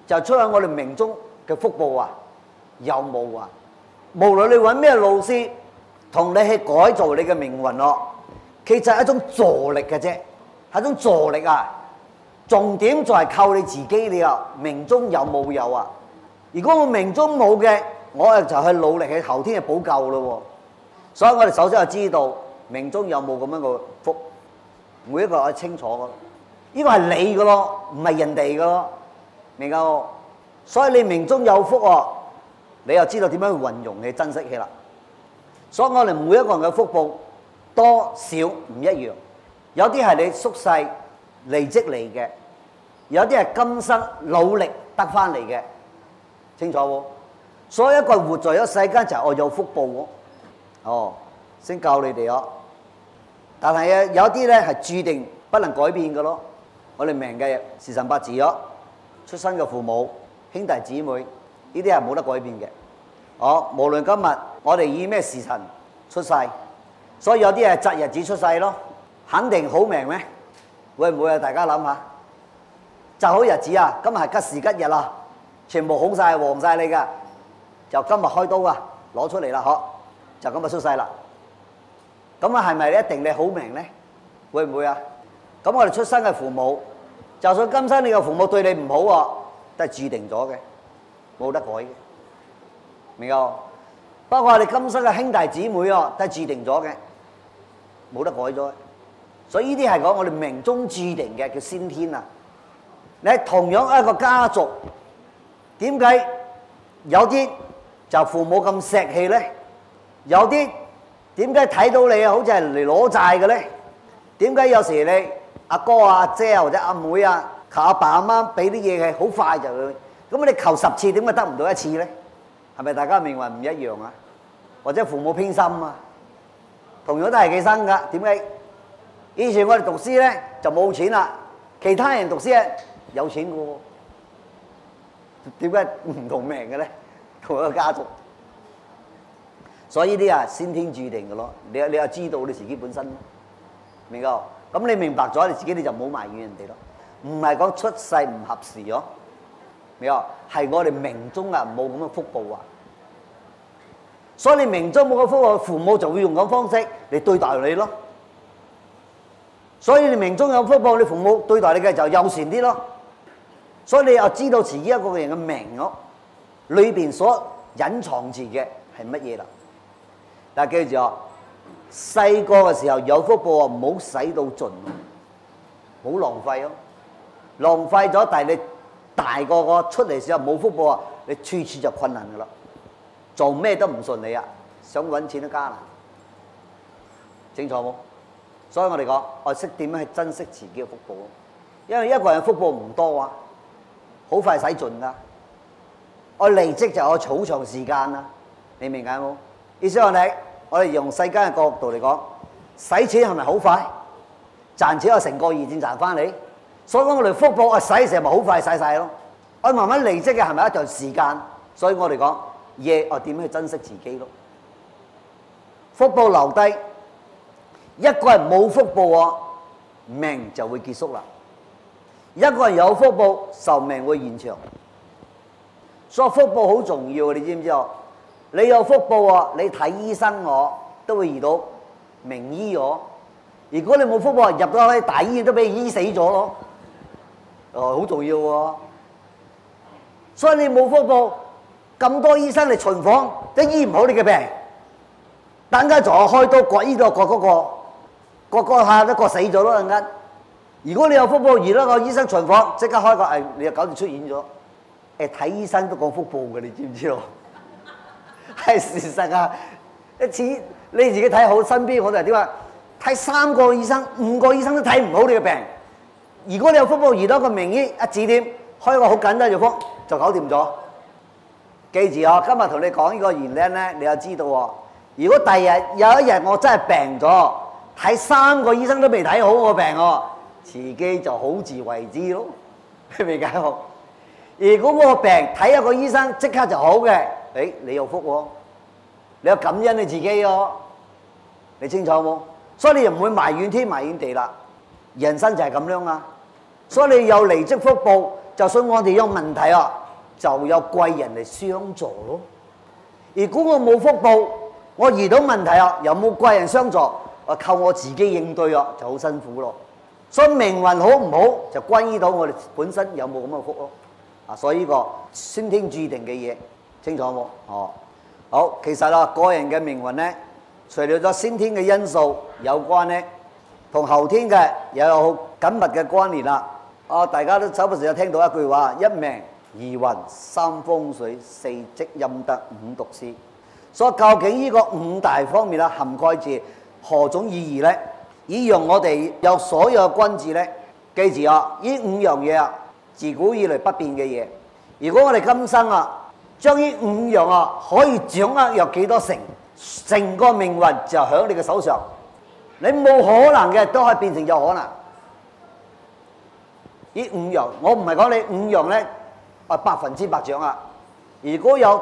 就出喺我哋命中嘅福報啊，有冇啊？無論你揾咩老師同你去改造你嘅命運咯，其實係一種助力嘅啫，係一種助力啊！重點就係靠你自己，你啊命中有冇有啊？如果我命中冇嘅，我就去努力去後天去補救咯。所以我哋首先要知道命中有冇咁樣嘅福，每一個係清楚嘅。呢個係你嘅咯，唔係人哋嘅咯，明㗎？所以你命中有福喎，你又知道點樣去運用去珍惜起啦。所以我哋每一個人嘅福報多少唔一樣，有啲係你宿世累積嚟嘅，有啲係今生努力得翻嚟嘅，清楚喎？所以一個人活在一個世間就係我有福報喎。哦，先教你哋哦。但係啊，有啲咧係注定不能改變嘅咯。我哋命嘅時辰八字咯，出生嘅父母、兄弟姊妹，呢啲係冇得改變嘅。哦，無論今日我哋以咩時辰出世，所以有啲係擇日子出世咯，肯定好命咩？會唔會啊？大家諗下，擇好日子啊！今日係吉時吉日啦，全部好晒、旺晒你㗎，就今日開刀啊，攞出嚟啦，嗬，就今日出世啦。咁啊，係咪一定你好命咧？會唔會啊？咁我哋出生嘅父母，就算今生你嘅父母對你唔好喎，都係注定咗嘅，冇得改嘅，明冇？包括我哋今生嘅兄弟姊妹喎，都係注定咗嘅，冇得改咗。所以呢啲係講我哋命中注定嘅，叫先天啊！你同樣一個家族，點解有啲就父母咁錫氣咧？有啲點解睇到你好似係嚟攞債嘅咧？點解有時你阿哥啊、阿姐啊或者阿妹啊求阿爸阿媽俾啲嘢係好快就去？咁你求10次點解得唔到1次咧？係咪大家命運唔一樣啊？或者父母偏心啊？同樣都係寄生㗎，點解？以前我哋讀書咧就冇錢啦，其他人讀書咧有錢嘅喎，點解唔同命嘅咧？同一個家族，所以呢啲啊先天注定嘅咯。你又知道你自己本身，明㗎？咁你明白咗你自己，你就唔好埋怨人哋咯。唔係講出世唔合時咯，明㗎？係我哋命中啊冇咁嘅福報啊，所以你命中冇個福報，父母就會用咁方式嚟對待你咯。所以你命中有福報，你父母對待你嘅就友善啲咯。所以你又知道自己一個人嘅命咯，裏邊所隱藏住嘅係乜嘢啦？但係記住啊，細個嘅時候有福報啊，唔好使到盡，唔好浪費咯。浪費咗，但係你大個出嚟時候冇福報啊，你處處就困難噶啦，做咩都唔順利啊，想揾錢都加難，清楚冇？所以我哋講，我識點樣去珍惜自己嘅福報，因為一個人福報唔多啊，好快使盡噶。我離職就有好長時間啦，你明解冇？意思話我哋用世間嘅角度嚟講，使錢係咪好快？賺錢我成個2戰賺翻嚟，所以講我哋福報我使成咪好快使晒咯。我慢慢離職嘅係咪一段時間？所以我哋講嘢我點樣去珍惜自己咯？福報留低。一個人冇福報啊，命就會結束啦。一個人有福報，壽命會延長。所以福報好重要，你知唔知啊？你有福報啊，你睇醫生我都會遇到名醫我。如果你冇福報，入到去大醫院都俾醫死咗咯。好重要喎。所以你冇福報，咁多醫生嚟巡訪都醫唔好你嘅病，等間仲有開刀割呢個割嗰個。個下都割死咗咯，陣間。如果你有福報，遇到個醫生巡訪，即刻開個你就搞掂出院咗。睇醫生都講福報嘅，你知唔知道？係事實啊！一次你自己睇好，身邊我哋點話？睇3個醫生、5個醫生都睇唔好你嘅病。如果你有福報，遇到個名醫一指點，開個好簡單藥方就搞掂咗。記住啊，今日同你講呢個原理咧，你就知道喎。如果第日有一日我真係病咗，睇3個醫生都未睇好我病喎，自己就好自為之咯，明唔明解？如果我病睇一個醫生即刻就好嘅，你有福喎，你有感恩你自己喎，你清楚冇？所以你就唔會埋怨天埋怨地啦，人生就係咁樣啊。所以你有離職福報， 就算我哋有問題啊，就有貴人嚟相助咯。如果我冇福報，我遇到問題啊，又冇貴人相助，我靠我自己應對啊，就好辛苦咯。所以命運好唔好，就關於到我哋本身有冇咁嘅福咯。啊，所以呢個先天注定嘅嘢，清楚冇？哦，好，其實啊，個人嘅命運咧，除了咗先天嘅因素有關咧，同後天嘅又有好緊密嘅關聯啦。啊，大家都時不時有聽到一句話：一命二運三風水四積陰德五讀書。所以究竟呢個五大方面啦，涵蓋住何種意義呢？以讓我哋有所有嘅君子呢，記住啊，呢五樣嘢啊，自古以來不變嘅嘢。如果我哋今生啊，將呢五樣啊可以掌握有幾多成，成個命運就喺你嘅手上。你冇可能嘅都可以變成有可能。呢五樣，我唔係講你五樣呢100%掌握。如果有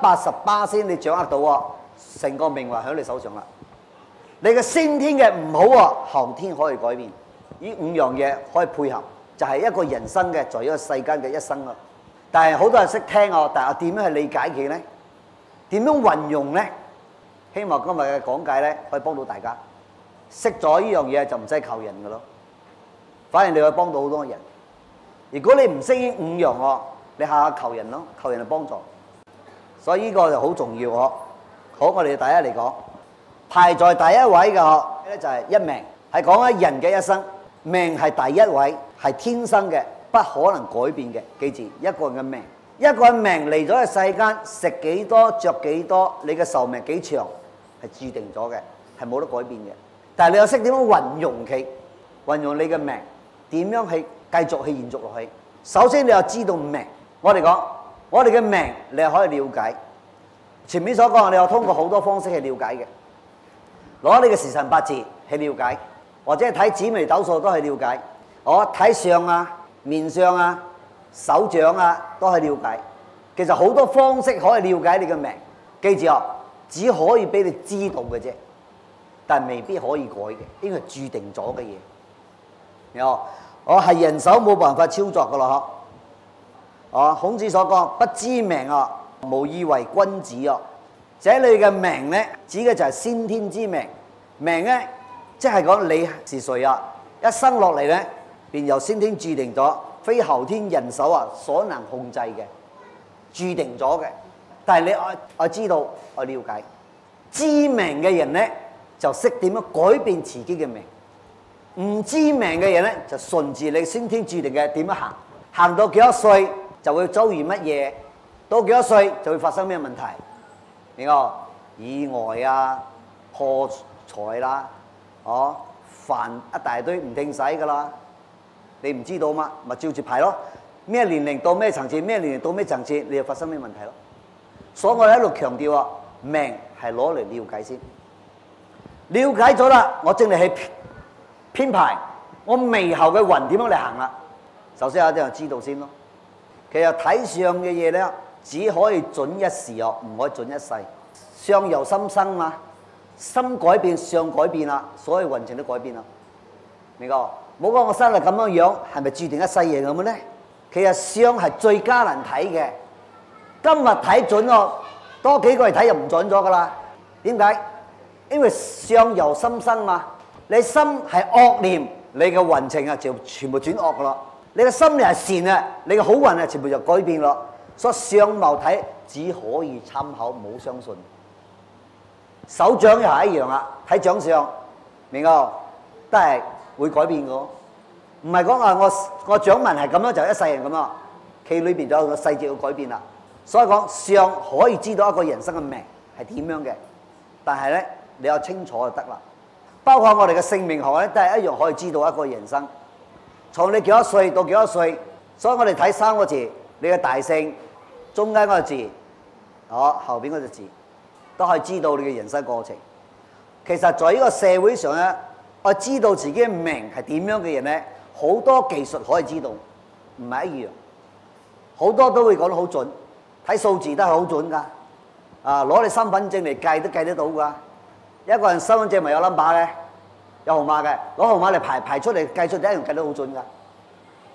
70-80%你掌握到啊，成個命運喺你手上啦。你嘅先天嘅唔好啊，後天可以改變。呢五樣嘢可以配合，就係一個人生嘅，在一個世間嘅一生啊。但係好多人識聽啊，但係點樣去理解佢呢？點樣運用呢？希望今日嘅講解呢，可以幫到大家。識咗呢樣嘢就唔使求人嘅咯，反而你可以幫到好多人。如果你唔識呢五樣喎，你下下求人咯，求人嚟幫助。所以呢個就好重要呵。好，我哋第一嚟講，排在第一位嘅咧就係一命，係講緊人嘅一生，命係第一位，係天生嘅，不可能改變嘅。記住，一個人嘅命，一個人命嚟咗嘅世間，食幾多着幾多，你嘅壽命幾長係注定咗嘅，係冇得改變嘅。但係你又識點樣運用佢，運用你嘅命，點樣去繼續去延續落去？首先你又知道命，我哋講，我哋嘅命你係可以了解。前面所講，你有通過好多方式去了解嘅，攞你嘅時辰八字去了解，或者係睇紫微斗數都係了解。我睇相啊、面相啊、手掌啊都係了解。其實好多方式可以了解你嘅命，記住啊，只可以俾你知道嘅啫，但未必可以改嘅，呢個係注定咗嘅嘢。我係人手冇辦法操作噶啦嗬。孔子所講，不知命啊，無以為君子啊。這裏嘅命咧，指嘅就係先天之命。命咧，即係講你是誰啊？一生落嚟咧，便由先天注定咗，非後天人手啊所能控制嘅，注定咗嘅。但係你我知道，我了解，知命嘅人咧，就識點樣改變自己嘅命。唔知命嘅人咧，就順住你先天注定嘅點樣行，行到幾多歲就會遭遇乜嘢，到幾多歲就會發生咩問題，明個意外啊、破財啦，煩一大堆唔聽使噶啦，你唔知道嘛？咪照住排咯。咩年齡到咩層次，咩年齡到咩層次，你就發生咩問題咯。所以我哋喺度強調啊，命係攞嚟了解先，了解咗啦，我正嚟去編排我未後嘅運點樣嚟行啦。首先有啲人知道先咯。其實睇相嘅嘢咧，只可以準一時哦，唔可以準一世。相由心生嘛，心改變，相改變啦，所有運程都改變啦。明個？冇講我生嚟咁樣樣，係咪注定一世嘢咁嘅咧？其實相係最艱難睇嘅。今日睇準咯，多幾個月睇就唔準咗噶啦。點解？因為相由心生嘛。你心係惡念，你嘅運程啊就全部轉惡噶咯。你嘅心係善啊，你嘅好運啊全部就改變咯。所以相貌睇只可以參考，唔好相信。手掌又係一樣啊，睇掌相，明個都係會改變嘅。唔係講話我掌紋係咁樣就一世人咁啊，佢裏邊仲有個細節要改變啦。所以講相可以知道一個人生嘅命係點樣嘅，但係咧你有清楚就得啦。包括我哋嘅姓名學咧，都係一樣可以知道一個人生，從你幾多歲到幾多歲。所以我哋睇三個字，你嘅大姓、中間嗰個字，後邊嗰隻字，都可以知道你嘅人生過程。其實在呢個社會上咧，我知道自己嘅命係點樣嘅人咧，好多技術可以知道，唔係一樣。好多都會講得好準，睇數字都係好準㗎。攞你身份證嚟計都計得到㗎。一個人身份證咪有 number 嘅，有號碼嘅，攞號碼嚟排出嚟計出，一樣計得好準㗎。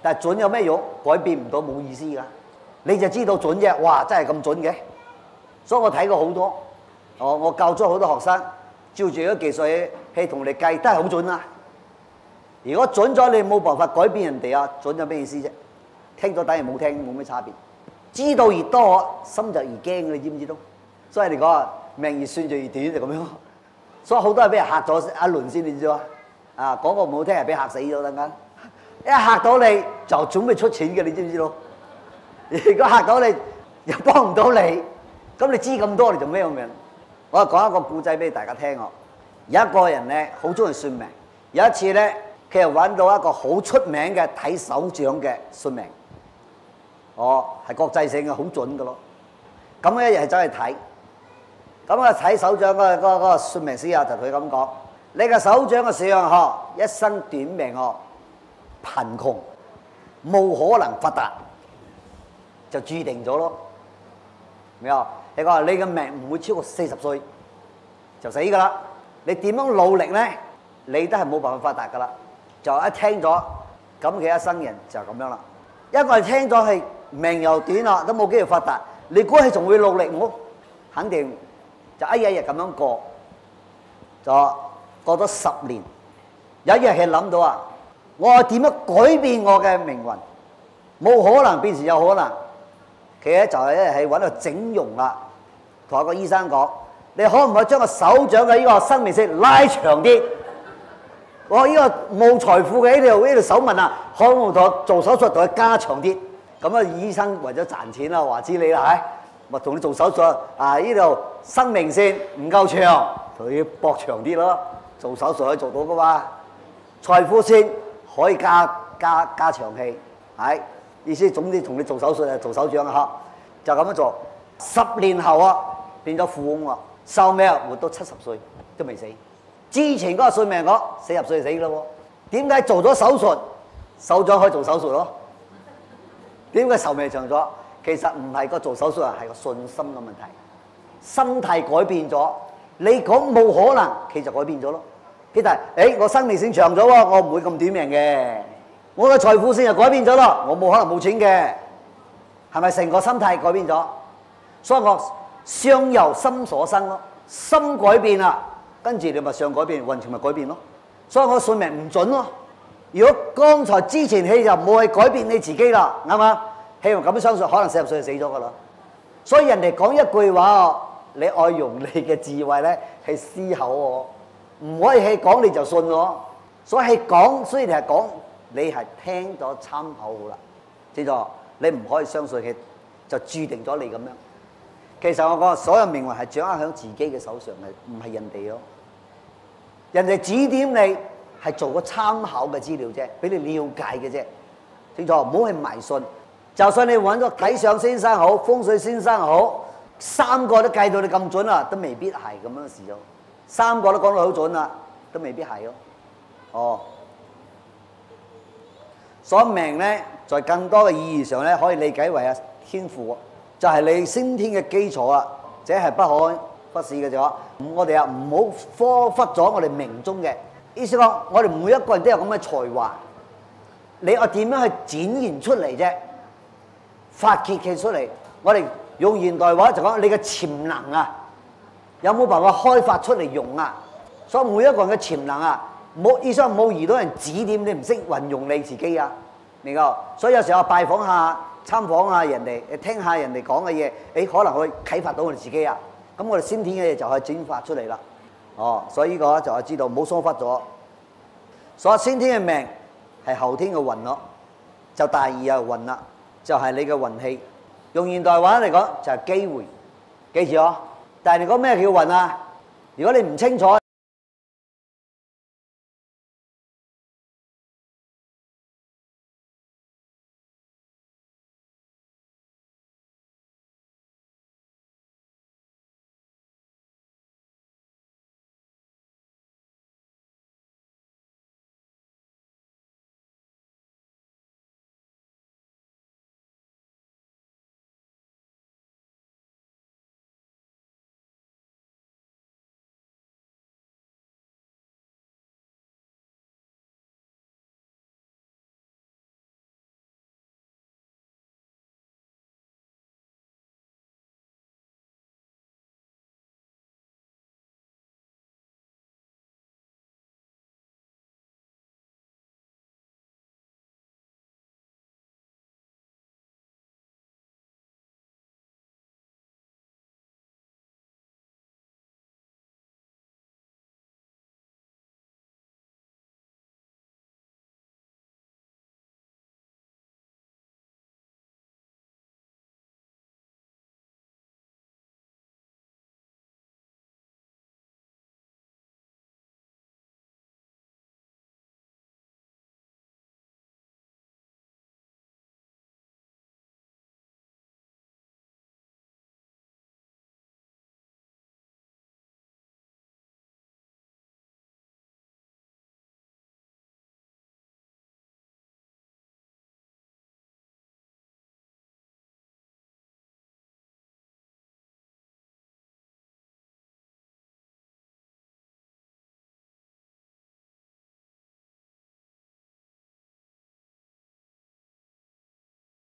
但係準有咩用？改變唔到，冇意思噶。你就知道準啫，哇！真係咁準嘅。所以我睇過好多，我教咗好多學生，照住嗰技術去同你計，都係好準啊。如果準咗，你冇辦法改變人哋啊！準有咩意思啫？聽咗等於冇聽，冇咩差別。知道越多，心就越驚，你知唔知道？所以你講啊，命越算就越短，就咁樣。所以好多人俾人嚇咗一輪先，你知嘛？啊，講個唔好聽，係俾嚇死咗等間。一嚇到你就準備出錢嘅，你知唔知道？如果嚇到你又幫唔到你，咁你知咁多，你做咩咁樣？我講一個故仔俾大家聽。有一個人咧，好中意算命。有一次咧，佢又揾到一個好出名嘅睇手掌嘅算命。係國際性嘅，好準嘅咯。咁一日走去睇，咁啊睇手掌嗰個算命師啊，就同佢咁講：你嘅手掌嘅相一生短命貧窮，冇可能發達，就注定咗咯。明啊？你講你嘅命唔會超過40歲就死噶啦。你點樣努力咧，你都係冇辦法發達噶啦。就一聽咗，咁佢一生人就咁樣啦。一個係聽咗係命又短啦，都冇機會發達。你估佢仲會努力冇？肯定就一日日咁樣過，就過咗10年。有一日佢諗到啊，我點樣改變我嘅命運？冇可能變成有可能。佢咧就係揾個整容啦，同一個醫生講：你可唔可以將個手掌嘅呢個生命線拉長啲？我呢個冇財富嘅呢條手紋啊，可唔可以同我做手術同佢加長啲？咁啊，醫生為咗賺錢啦，話知你啦，咪同你做手術啊！呢度生命線唔夠長，同佢駁長啲咯。做手術可以做到噶嘛？財富線可以加長氣，係意思總之同你做手術啊，做手掌啊，就咁樣做。10年後啊，變咗富翁啊，壽命活到70歲都未死。之前嗰個算命講40歲就死咯喎，點解做咗手術手掌可以做手術咯？點解壽命長咗？其實唔係個做手術啊，係個信心嘅問題。心態改變咗，你講冇可能，其實改變咗咯。其實我生命線長咗喎，我唔會咁短命嘅。我嘅財富線又改變咗咯，我冇可能冇錢嘅。係咪成個心態改變咗？所以我相由心所生咯，心改變啦，跟住你咪相改變，運程咪改變咯。所以我算命唔準咯。如果剛才之前你就冇去改變你自己啦，啱嘛？希望咁樣相信，可能40歲就死咗噶啦。所以人哋講一句話，你愛用你嘅智慧咧去思考喎，唔可以係講你就信喎。所以係講，雖然係講，你係聽咗參考好啦，知道？你唔可以相信佢就注定咗你咁樣。其實我講所有命運係掌握喺自己嘅手上嘅，唔係人哋咯。人哋指點你係做個參考嘅資料啫，俾你了解嘅啫，清楚？唔好去迷信。就算你揾咗睇相先生好、風水先生好，3個都計到你咁準啦，都未必係咁樣嘅事咯。3個都講到好準啦，都未必係咯。所以命咧，在更多嘅意義上咧，可以理解為天賦，就係你先天嘅基礎啊，這係不可忽視嘅咗。我哋唔好疏忽咗我哋命中嘅意思講，我哋每一個人都有咁嘅才華，你我點樣去展現出嚟啫？發揭佢出嚟，我哋用現代話就講你嘅潛能啊，有冇辦法開發出嚟用啊？所以每一個人嘅潛能啊，冇醫生冇遇到人指點，你唔識運用你自己啊，明㗎？所以有時候拜訪下、參訪下人哋，聽下人哋講嘅嘢，可能會啟發到我哋自己啊。咁我哋先天嘅嘢就可以展發出嚟啦。所以呢個就係知道冇疏忽咗。所以先天嘅命係後天嘅運咯，就第二啊運啦。就係你嘅運氣，用現代話嚟講就係機會，記住哦。但係你講咩叫運啊？如果你唔清楚。